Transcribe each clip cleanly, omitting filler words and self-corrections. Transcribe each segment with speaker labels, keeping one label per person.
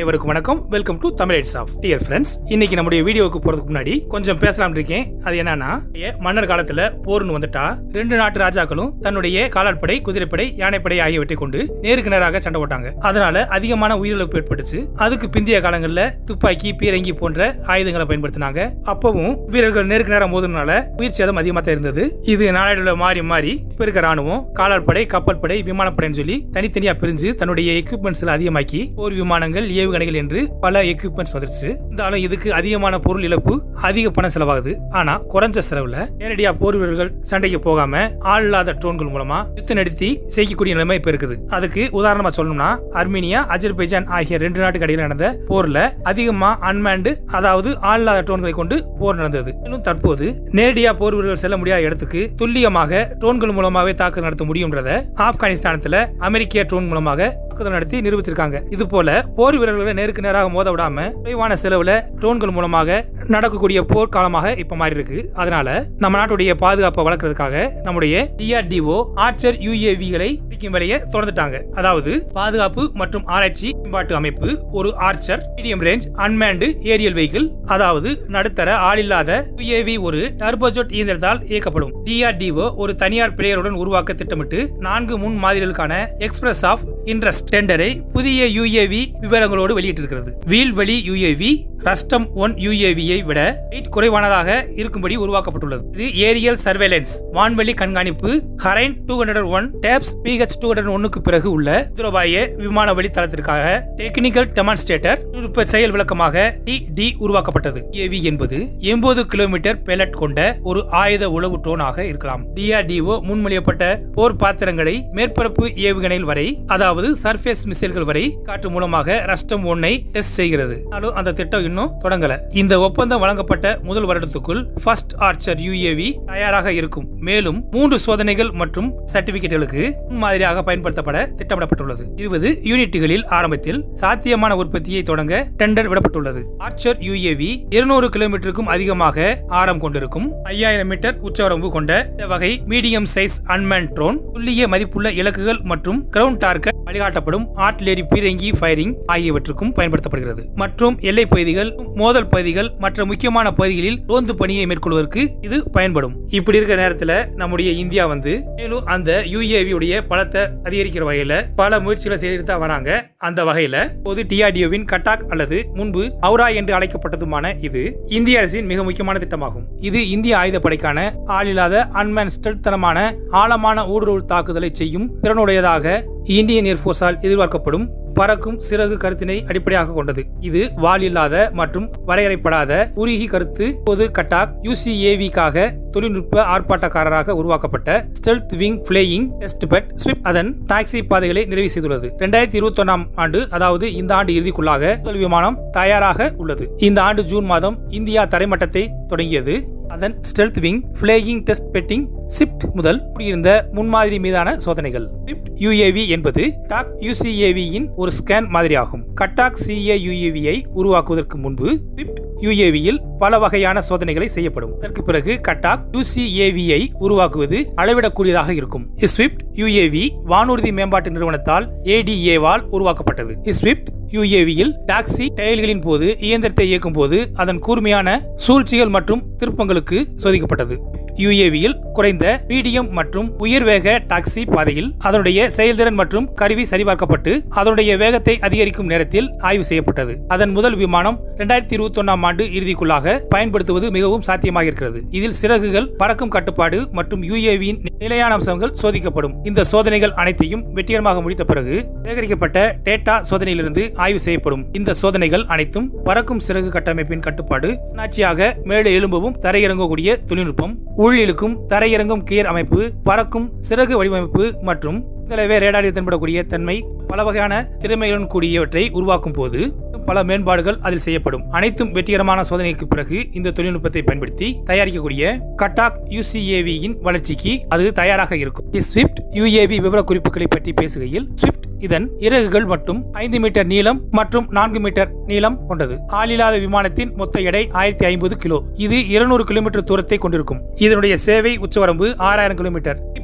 Speaker 1: அனைவருக்கும் வணக்கம். Welcome to Tamil lights off. Dear friends, இன்னைக்கு நம்முடைய வீடியோவுக்கு போறதுக்கு முன்னாடி கொஞ்சம் பேசலாம் இருக்கேன். அது என்னன்னா, மன்னர் காலத்துல போர்னு வந்துட்டா ரெண்டு நாட்டு ராஜாக்களும் தன்னுடைய காலாட்படை, குதிரைப்படை, யானைப்படை ஆகியவற்றை கொண்டு நேருக்கு நேராக சண்டை போட்டாங்க. அதனால அதிகமான உயிரிழப்பு ஏற்பட்டுச்சு. அதுக்கு பிந்தைய காலங்கள்ல துப்பாக்கி, பீரங்கி போன்ற ஆயுதங்களை பயன்படுத்தினாங்க. அப்பவும் வீரர்கள் நேருக்கு நேரம் மோதுனால உயிர் சேதம் அதிகமா தான் இருந்தது. இது நாளடைவுல மாறி மாறி இப்ப இருக்க ராணுவம் காலாட்படை, கப்பல் படை, விமானப்படைன்னு சொல்லி தனித்தனியா பிரிஞ்சு தன்னுடைய எக்யூப்மெண்ட்ஸ்ல அதிகமாக்கி போர் விமானங்கள், ஏவுகணைகள் என்று பல எக்யூப்மெண்ட்ஸ் வந்துருச்சு. இருந்தாலும் இதுக்கு அதிகமான பொருள் இழப்பு, அதிக பணம் செலவாகுது. ஆனா குறைஞ்ச செலவுல நேரடியா போர் வீரர்கள் சண்டைக்கு போகாம ஆள் இல்லாத ட்ரோன்கள் மூலமா யுத்தம் நடத்தி செய்யக்கூடிய நிலைமை இப்ப இருக்குது. அதுக்கு உதாரணமா சொல்லணும்னா, அர்மீனியா, அஜர்பைஜான் ஆகிய ரெண்டு நாட்டுக்கு இடையில நடந்த போர்ல அதிகமா அன்மேண்டு, அதாவது ஆள் இல்லாத ட்ரோன்களை கொண்டு போர் நடந்தது. மேலும் தற்போது நேரடியா போர் வீரர்கள் செல்ல முடியாத இடத்துக்கு துல்லியமாக ட்ரோன்கள் மூலமாவே தாக்குதல் நடத்த முடியும்ன்றத ஆப்கானிஸ்தானத்துல அமெரிக்க ட்ரோன் மூலமாக தாக்குதல் நடத்தி நிரூபிச்சிருக்காங்க. இது போல போர் வீரர்களை நேருக்கு நேராக மோத விடாம குறைவான செலவுல ட்ரோன்கள் மூலமாக நடக்கக்கூடிய போர் காலமாக இப்ப மாறி இருக்கு. அதனால நம்ம நாட்டுடைய பாதுகாப்பை வளர்க்கறதுக்காக நம்முடைய DRDO ஆர்ச்சர் UAVகளை வரைய தொடர்ந்துட்டாங்க. அதாவது பாதுகாப்பு மற்றும் ஆராய்ச்சி மேம்பாட்டு அமைப்பு ஒரு Archer medium range unmanned aerial vehicle, அதாவது நடுத்தர ஆளில்லாத UAV ஒரு டர்போஜெட் இயந்திரத்தால் இயக்கப்படும். DRDO ஒரு தனியார் பிளேயருடன் உருவாக்க திட்டமிட்டு 4 முன் மாதிரிகளுக்கான எக்ஸ்பிரஸ் ஆஃப் இன்ட்ரெஸ்ட் டெண்டரை புதிய UAV விவரங்களோடு வெளியிட்டிருக்கிறது. வீல்வழி UAV ரஸ்டம் 1 UAV-ஐ விட வெயிட் குறைவானதாக இருக்கும்படி உருவாக்கப்பட்டுள்ளது. இது ஏரியல் சர்வேலன்ஸ் வான்வெளி கண்காணிப்பு ஹரைன் 201 டேப்ஸ் PH-201க்கு பிறகு உள்ள துரபாய விமான வழி தளத்திற்காக டெக்னிக்கல் டெமான்ஸ்ட்ரேட்டர் தொழில்நுட்ப செயல் விளக்கமாக TD உருவாக்கப்பட்டது. UAV என்பது 80 கிலோமீட்டர் பேலட் கொண்ட ஒரு ஆயுத உளவு ட்ரோன் ஆக இருக்கலாம். DRDO முன்மொழியப்பட்ட போர் பாத்திரங்களை மேற்பரப்பு ஏவுகணைகள் வரை, அதாவது சர்ஃபேஸ் மிசைல்கள் வரை காற்று மூலமாக ரஸ்டம் 1-ஐ டெஸ்ட் செய்கிறது. அந்த திட்டம் இன்னும் தொடங்கல. இந்த ஒப்பந்தம் வழங்கப்பட்ட முதல் வருடத்துக்குள் ஃபர்ஸ்ட் ஆர்ச்சர் UAV தயாராக இருக்கும். மேலும் 3 சோதனைகள் மற்றும் சர்டிபிகேட்டுகளுக்கு மாதிரியாக பயன்படுத்தப்பட திட்டமிடப்பட்டுள்ளது. 20 யூனிட்டுகளில் ஆரம்பத்தில் சாத்தியமான உற்பத்தியை தொடங்க டெண்டர் விடப்பட்டுள்ளது. ஆர்ச்சர் UAV 200 கிலோமீட்டருக்கும் அதிகமாக ஆரம் கொண்டிருக்கும் 5000 மீட்டர் உச்சவரம்பு கொண்ட இந்த வகை மீடியம் சைஸ் அன்மேன் ட்ரோன் துல்லிய மதிப்புள்ள இலக்குகள் மற்றும் கிரவுண்ட் டார்கெட் வழிகாட்டப்படும் ஆர்ட்டிலரி, பீரங்கி ஃபயரிங் ஆகியவற்றுக்கும் பயன்படுத்தப்படுகிறது. மற்றும் எல்லை பகுதிகள், மோதல் பகுதிகள் மற்ற முக்கியமான பகுதிகளில் ரோந்து பணியை மேற்கொள்வதற்கு இது பயன்படும். இப்படி இருக்கிற நேரத்தில் நம்முடைய இந்தியா மேலும் அந்த UAV உடைய பலத்தை அதிகரிக்கிற வகையில பல முயற்சிகளை செய்துட்டு தான் வராங்க. அந்த வகையில பொது DRDO-வின் கட்டாக் அல்லது முன்பு அவுரா என்று அழைக்கப்பட்டதுமான இது இந்திய அரசின் மிக முக்கியமான திட்டமாகும். இது இந்திய ஆயுதப்படைக்கான ஆளில்லாத அன்மேன் ஸ்டெல்த்தனமான ஆழமான ஊடுருவல் தாக்குதலை செய்யும் திறனுடையதாக இந்தியன் ஏர்போர்ஸால் எதிர்பார்க்கப்படும் பறக்கும் சிறகு கருத்தினை அடிப்படையாக கொண்டது. இது வால் இல்லாத மற்றும் வரையறைப்படாத உருகி கருத்து பொது கட்டாக் UCAV-க்காக தொழில்நுட்ப ஆர்ப்பாட்டக்காரராக உருவாக்கப்பட்ட stealth wing flying test bed Swift அதன் டாக்ஸி பாதைகளை நிறைவு செய்துள்ளது. 2021ஆம் ஆண்டு, அதாவது இந்த ஆண்டு இறுதிக்குள்ளாக முதல் விமானம் தயாராக உள்ளது. இந்த ஆண்டு ஜூன் மாதம் இந்தியா தரைமட்டத்தை தொடங்கியது. அதன் stealth wing flying test betting shift முதல் கூடியிருந்த முன்மாதிரி மீதான சோதனைகள். ஷிப்ட் UAV என்பது டாக் UCAV-யின் ஒரு ஸ்கேன் மாதிரியாகும். கட்டாக் CA UAV-ஐ உருவாக்குவதற்கு முன்பு ஷிப்ட் UAV-யில் பல வகையான சோதனைகளை செய்யப்படும். அதற்கு பிறகு கட்டாக் UCAV-ஐ உருவாக்குவது அளவிடக்கூடியதாக இருக்கும். ஸ்விஃப்ட் UAV வானூர்தி மேம்பாட்டு நிறுவனத்தால் ADA-வால் உருவாக்கப்பட்டது. ஸ்விஃப்ட் UAV-யில் டாக்ஸி டயல்களின் போது இயந்திரத்தை இயக்கும் போது அதன் கூர்மையான சூழ்ச்சிகள் மற்றும் திருப்பங்களுக்கு சோதிக்கப்பட்டது. UAV-யில் குறைந்த, மீடியம் மற்றும் உயர் வேக டாக்ஸி பாதையில் அதனுடைய செயல்திறன் மற்றும் கருவி சரிபார்க்கப்பட்டு அதனுடைய வேகத்தை அதிகரிக்கும் நேரத்தில் ஆய்வு செய்யப்பட்டது. அதன் முதல் விமானம் 2021ஆம் ஆண்டு இறுதிக்குள்ளாக பயன்படுத்துவது மிகவும் சாத்தியமாக இருக்கிறது. இதில் சிறகுகள், பறக்கும் கட்டுப்பாடு மற்றும் UAV-யின் நிலையான அம்சங்கள் சோதிக்கப்படும். இந்த சோதனைகள் அனைத்தையும் வெற்றிகரமாக முடித்த பிறகு சேகரிக்கப்பட்ட டேட்டா சோதனையிலிருந்து ஆய்வு செய்யப்படும். இந்த சோதனைகள் அனைத்தும் பறக்கும் சிறகு கட்டமைப்பின் கட்டுப்பாடு, தன்னாட்சியாக மேலே எழும்பவும் தரையிறங்கக்கூடிய தொழில்நுட்பம், உள்ளிழுக்கும் தரையிறங்கும் கியர் அமைப்பு, பறக்கும் சிறகு வடிவமைப்பு மற்றும் ரேடாரில் தென்படக்கூடிய தன்மை, பல வகையான திறமையுடன் கூடியவற்றை உருவாக்கும் போது பல மேம்பாடுகள் அதில் செய்யப்படும். அனைத்தும் வெற்றிகரமான சோதனைக்கு பிறகு இந்த தொழில்நுட்பத்தை பயன்படுத்தி தயாரிக்கக்கூடிய கட்டாக் UCAV-யின் வளர்ச்சிக்கு அது தயாராக இருக்கும். ஸ்விஃப்ட் UAV விவரக்குறிப்புகளை பற்றி பேசுகையில், ஸ்விஃப்ட் இதன் இறகுகள் மட்டும் 5 மீட்டர் நீளம் மற்றும் 4 மீட்டர் நீளம் கொண்டது. ஆளில்லாத விமானத்தின் மொத்த எடை 1050 கிலோ. இது 200 கிலோமீட்டர் தூரத்தை கொண்டிருக்கும். இதனுடைய சேவை உச்சவரம்பு 6000 கிலோமீட்டர்.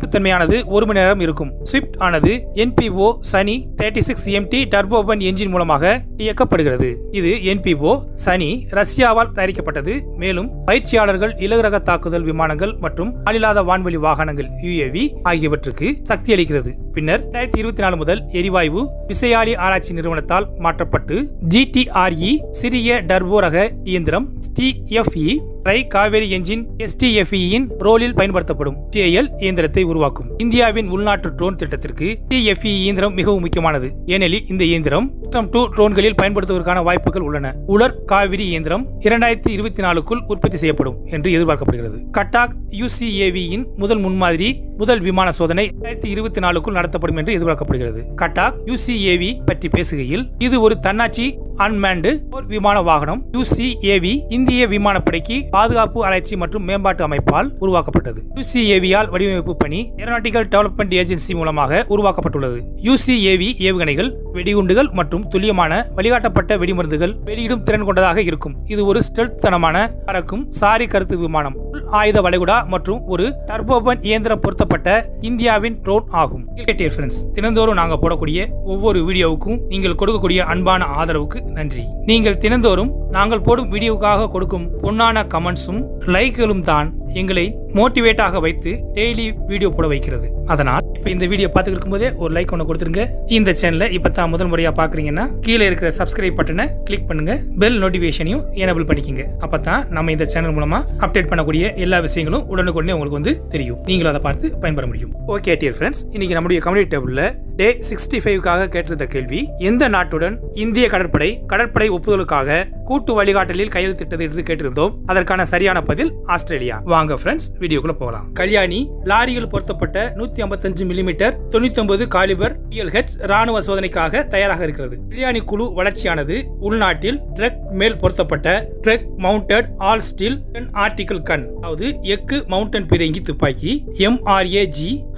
Speaker 1: சகிப்புத்தன்மையானது 1 மணி நேரம் இருக்கும். ஸ்விஃப்ட் ஆனது NPO சனி 36 MT டர்போபன் என்ஜின் மூலமாக இயக்கப்படுகிறது. இது NPO சனி ரஷ்யாவால் தயாரிக்கப்பட்டது. மேலும் பயிற்சியாளர்கள் இலகுரக தாக்குதல் விமானங்கள் மற்றும் ஆளில்லாத வான்வெளி வாகனங்கள் UAV ஆகியவற்றுக்கு சக்தி அளிக்கிறது. பின்னர் 2024 முதல் எரிவாயு விசையாழி ஆராய்ச்சி நிறுவனத்தால் மாற்றப்பட்டு GTRE சிறிய டர்போ ரக இயந்திரம் TFE காவேரி என்ஜின் STFE இன் ரோலில் பயன்படுத்தப்படும் TL இயந்திரத்தை உருவாக்கும். இந்தியாவின் உள்நாட்டு ட்ரோன் திட்டத்திற்கு TFE இயந்திரம் மிகவும் முக்கியமானது. ஏனெனில் இந்த இயந்திரம் சிஸ்டம் 2 ட்ரோன்களில் பயன்படுத்துவதற்கான வாய்ப்புகள் உள்ளன. உலர் காவிரி இயந்திரம் 2024க்குள் உற்பத்தி செய்யப்படும் என்று எதிர்பார்க்கப்படுகிறது. கட்டாக் UCAV இன் முதல் முன்மாதிரி முதல் விமான சோதனை 2024க்குள் நடத்தப்படும் என்று எதிர்பார்க்கப்படுகிறது. கட்டாக் UCAV பற்றி பேசுகையில் இது ஒரு தன்னாட்சி அன்மேன்டு போர் விமான வாகனம். UCAV இந்திய விமானப்படைக்கு பாதுகாப்பு ஆராய்ச்சி மற்றும் மேம்பாட்டு அமைப்பால் உருவாக்கப்பட்டது. UCAV ஆல் வடிவமைப்பு பணி ஏரோநாட்டிக்கல் டெவலப்மெண்ட் ஏஜென்சி மூலமாக உருவாக்கப்பட்டுள்ளது. UCAV ஏவுகணைகள் வெடிகுண்டுகள் மற்றும் துல்லியமான வழிகாட்டப்பட்ட வெடிமருந்துகள் வெளியிடும் திறன் கொண்டதாக இருக்கும். இது ஒரு ஸ்டெல்த் தனமான பறக்கும் சாரி கருத்து விமானம், ஆயுத வளைகுடா மற்றும் ஒரு டர்போபன் இயந்திரம் பொருத்தப்பட்ட இந்தியாவின் ட்ரோன் ஆகும். தினந்தோறும் நாங்கள் போடக்கூடிய ஒவ்வொரு வீடியோவுக்கும் நீங்கள் கொடுக்கக்கூடிய அன்பான ஆதரவுக்கு நன்றி. நீங்கள் தினந்தோறும் நாங்கள் போடும் வீடியோவுக்காக கொடுக்கும் பொன்னான கமெண்ட்ஸும் லைக்களும் தான் எங்களை மோட்டிவேட்டாக வைத்து டெய்லி வீடியோ போட வைக்கிறது. அதனால் இப்ப இந்த வீடியோ பார்த்துட்டு இருக்கும்போதே ஒரு லைக் ஒன்று கொடுத்துருங்க. இந்த சேனலை இப்பதான் முதல் முறையா பாக்குறீங்கன்னா கீழே இருக்கிற சப்ஸ்கிரைப் பட்டனை கிளிக் பண்ணுங்க. பெல் நோட்டிபிகேஷனையும் எனேபிள் பண்ணிக்கங்க. அப்பதான் நம்ம இந்த சேனல் மூலமா அப்டேட் பண்ணக்கூடிய எல்லா விஷயங்களும் உடனுக்குடனே உங்களுக்கு தெரியும். நீங்களும் அதை பார்த்து பயன்பெற முடியும். ஓகே டியர் ஃப்ரெண்ட்ஸ், இன்னைக்கு நம்முடைய கம்யூனிட்டி டேபிள்ல டே 65க்காக கேட்டிருந்த கேள்வி, எந்த நாட்டுடன் இந்திய கடற்படை ஒப்புதலுக்காக கூட்டு வழிகாட்டலில் கையெழுத்திட்டது என்று கேட்டிருந்தோம். அதற்கான சரியான பதில் ஆஸ்திரேலியா. வாங்க ஃப்ரெண்ட்ஸ் வீடியோக்குள்ள போகலாம். கல்யாணி லாரியில் பொருத்தப்பட்ட 155 மில்லிமீட்டர் 99 காலிபர் ALH ராணுவ சோதனைக்காக தயாராக இருக்கிறது. கல்யாணி குழு வளர்ச்சியானது உள்நாட்டில் ட்ரக் மேல் பொருத்தப்பட்ட truck mounted all steel article gun, அதாவது எஃகு மவுண்டன் பீரங்கி துப்பாக்கி MRAG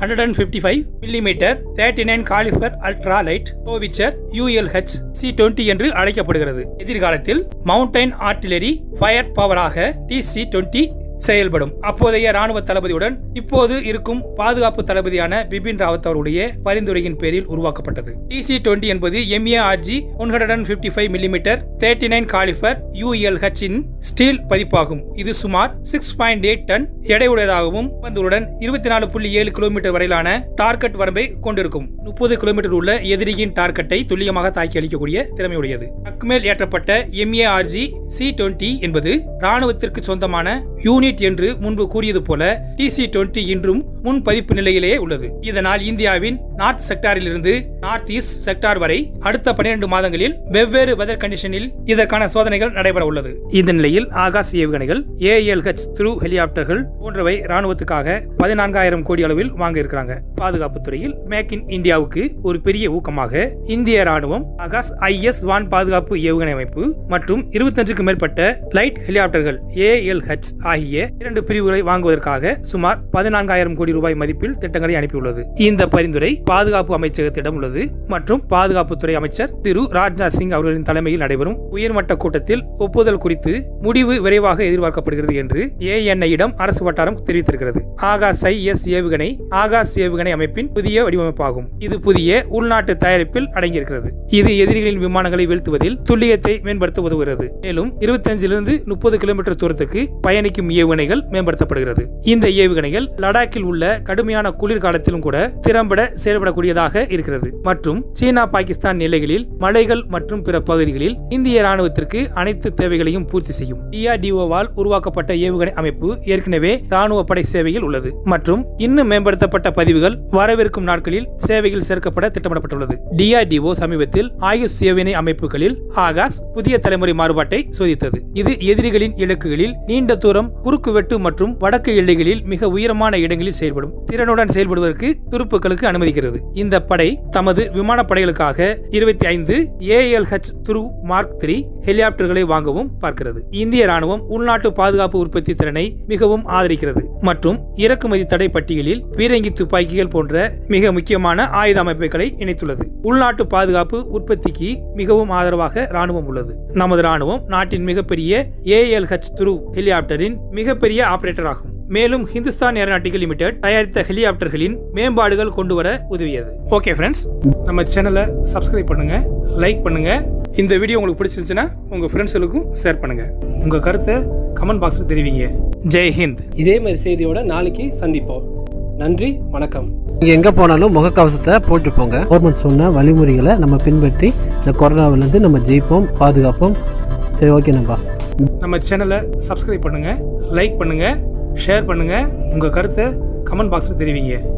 Speaker 1: 155 millimetre 39 calibre ultra light howitzer ULH C-20 என்று அழைக்கப்படுகிறது. எதிர்காலத்தில் மவுண்டைன் ஆர்டிலரி ஃபயர் பவராக TC-20 செயல்படும். அப்போதைய ராணுவ தளபதியுடன் இப்போது இருக்கும் பாதுகாப்பு தளபதியான பிபின் ராவத் அவருடைய பரிந்துரையின் பேரில் உருவாக்கப்பட்டது. TC-20 என்பது MARG 155 மில்லிமீட்டர் 39 காலிபர் ULH இன் ஸ்டீல் பதிப்பாகும். இது சுமார் 6.8 டன் எடையுடையதாகவும் வந்துடன் 24.7 கிலோமீட்டர் வரையிலான டார்கெட் வரம்பை கொண்டிருக்கும். 30 கிலோமீட்டர் உள்ள எதிரியின் டார்கெட்டை துல்லியமாக தாக்கி அளிக்கக்கூடிய திறமையுடையது. அக்மேல் ஏற்றப்பட்ட MARG C-20 என்பது ராணுவத்திற்கு சொந்தமான யூனிட் என்று முன்பு கூறியது போல TC-20 இன்றும் முன் பதிப்பு நிலையிலேயே உள்ளது. இதனால் இந்தியாவின் நார்த் செக்டாரில் இருந்து நார்த் ஈஸ்ட் செக்டார் வரை அடுத்த 12 மாதங்களில் வெவ்வேறு வெதர் கண்டிஷனில் இதற்கான சோதனைகள் நடைபெற உள்ளது. இந்த நிலையில் ஆகாஷ் ஏவுகணைகள் ALH Dhruv ஹெலிகாப்டர்கள் போன்றவை ராணுவத்துக்காக 14,000 கோடி அளவில் வாங்க இருக்கிறாங்க. பாதுகாப்பு துறையில் மேக் இன் இந்தியாவுக்கு ஒரு பெரிய ஊக்கமாக இந்திய ராணுவம் ஆகாஷ் IS வான் பாதுகாப்பு ஏவுகணை அமைப்பு மற்றும் 25க்கும் மேற்பட்ட லைட் ஹெலிகாப்டர்கள் ALH ஆகிய 2 பிரிவுகளை வாங்குவதற்காக சுமார் 14,000 கோடி ரூபாய் மதிப்பில் திட்டங்களை அனுப்பியுள்ளது. இந்த பரிந்துரை பாதுகாப்பு அமைச்சகத்திடம் உள்ளது மற்றும் பாதுகாப்புத்துறை அமைச்சர் திரு ராஜ்நாத் சிங் அவர்களின் தலைமையில் நடைபெறும் உயர்மட்ட கூட்டத்தில் ஒப்புதல் குறித்து முடிவு விரைவாக எதிர்பார்க்கப்படுகிறது என்று ANI-இடம் அரசு வட்டாரம் தெரிவித்திருக்கிறது. ஆகாஷ் IS ஏவுகணை ஆகாஷ் ஏவுகணை அமைப்பின் புதிய வடிவமைப்பாகும். இது புதிய உள்நாட்டு தயாரிப்பில் அடங்கியிருக்கிறது. இது எதிரிகளின் விமானங்களை வீழ்த்துவதில் துல்லியத்தை மேம்படுத்த உதவுகிறது. மேலும் 25 30 கிலோமீட்டர் தூரத்துக்கு பயணிக்கும் ஏவுகணைகள் மேம்படுத்தப்படுகிறது. இந்த ஏவுகணைகள் லடாக்கில் உள்ள கடுமையான குளிர்காலத்திலும் கூட திறம்பட செயல்படக்கூடியதாக இருக்கிறது மற்றும் சீனா பாகிஸ்தான் எல்லைகளில் மலைகள் மற்றும் பிற பகுதிகளில் இந்திய ராணுவத்திற்கு அனைத்து தேவைகளையும் பூர்த்தி செய்யும். DRDO-வால் உருவாக்கப்பட்ட ஏவுகணை அமைப்பு ஏற்கனவே ராணுவ படை சேவையில் உள்ளது மற்றும் இன்னும் மேம்படுத்தப்பட்ட பதிவுகள் வரவிருக்கும் நாட்களில் சேவையில் சேர்க்கப்பட திட்டமிடப்பட்டுள்ளது. DRDO சமீபத்தில் ஆயுஷ் ஏவுகணை அமைப்புகளில் ஆகாஷ் புதிய தலைமுறை மாறுபாட்டை சோதித்தது. இது எதிரிகளின் இலக்குகளில் நீண்ட தூரம் குறுக்கு வெட்டு மற்றும் வடக்கு எல்லைகளில் மிக உயரமான இடங்களில் செயல்படும் திறனுடன் செயல்படுவதற்கு துருப்புக்களுக்கு அனுமதிக்கிறது. இந்த படை தமது விமானப்படைகளுக்காக 25 ALH Dhruv Mark III ஹெலிகாப்டர்களை வாங்கவும் பார்க்கிறது. இந்திய ராணுவம் உள்நாட்டு பாதுகாப்பு உற்பத்தி திறனை மிகவும் ஆதரிக்கிறது மற்றும் இறக்குமதி தடை பட்டியலில் பீரங்கி துப்பாக்கிகள் போன்ற மிக முக்கியமான ஆயுத அமைப்புகளை இணைத்துள்ளது. உள்நாட்டு பாதுகாப்பு உற்பத்திக்கு மிகவும் ஆதரவாக ராணுவம் உள்ளது. நமது ராணுவம் நாட்டின் மிகப்பெரிய ALH Dhruv ஹெலிகாப்டரின் மிகப்பெரிய ஆபரேட்டர் ஆகும். மேலும் ஹிந்துஸ்தான் ஏரோநாட்டிக்கல் லிமிடெட் தயாரித்த ஹெலிகாப்டர்களின் மேம்பாடுகள் கொண்டு வர உதவியது. ஓகே ஃப்ரெண்ட்ஸ், நம்ம சேனலை சப்ஸ்கிரைப் பண்ணுங்க, லைக் பண்ணுங்க. இந்த வீடியோ உங்களுக்கு பிடிச்சிருந்துச்சுன்னா உங்க ஃப்ரெண்ட்ஸுக்கும் ஷேர் பண்ணுங்க. உங்க கருத்தை கமெண்ட் பாக்ஸில் தெரிவிங்க. ஜெய் ஹிந்த்.
Speaker 2: இதே மாதிரி செய்தியோட நாளைக்கு சந்திப்போம். நன்றி, வணக்கம்.
Speaker 3: நீங்கள் எங்கே போனாலும் முகக்கவசத்தை போட்டு போங்க. கவர்மெண்ட் சொன்ன வழிமுறைகளை நம்ம பின்பற்றி இந்த கொரோனாவிலேருந்து நம்ம ஜெயிப்போம், பாதுகாப்போம். சரி, ஓகே நம்பா.
Speaker 1: நம்ம சேனலை சப்ஸ்கிரைப் பண்ணுங்க, லைக் பண்ணுங்க, ஷேர் பண்ணுங்க. உங்க கருத்தை கமெண்ட் பாக்ஸில் தெரிவிங்க.